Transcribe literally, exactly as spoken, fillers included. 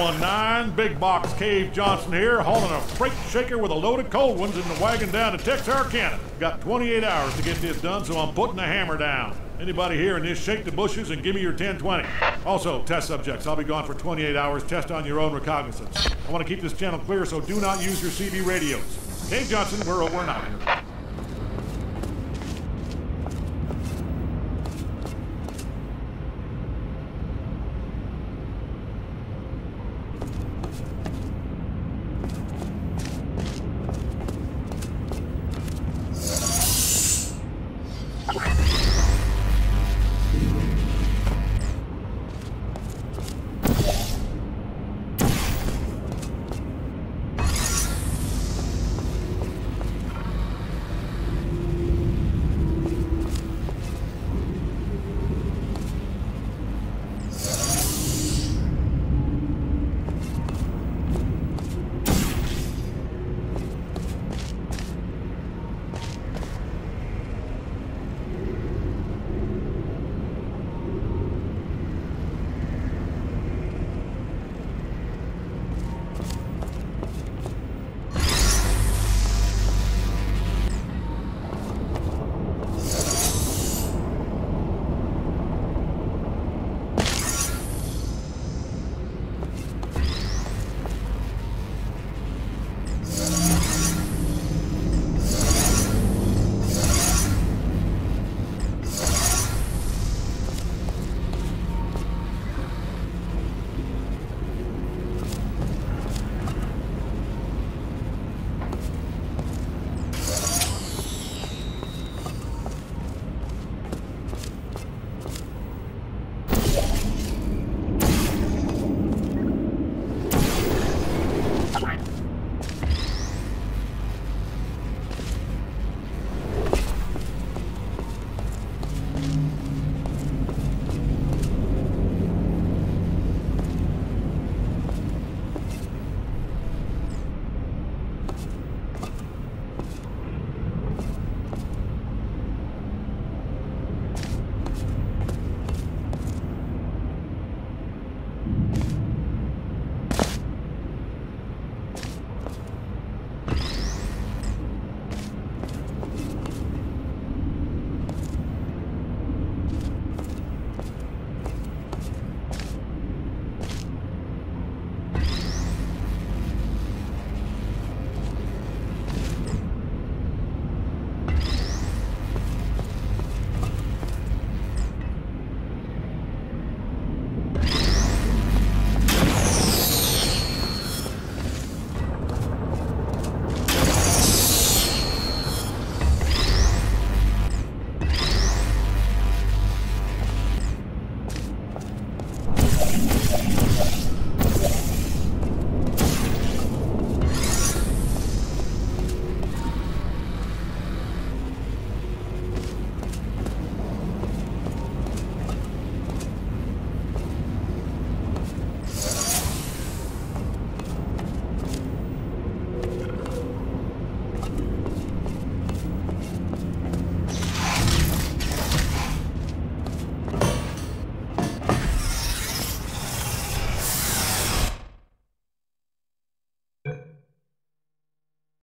one nine, Big Box Cave Johnson here, hauling a freight shaker with a load of cold ones in the wagon down to Texarkana. Got twenty-eight hours to get this done, so I'm putting the hammer down. Anybody here in this, shake the bushes and give me your ten twenty. Also, test subjects, I'll be gone for twenty-eight hours. Test on your own recognizance. I want to keep this channel clear, so do not use your C B radios. Cave Johnson, we're over and out here.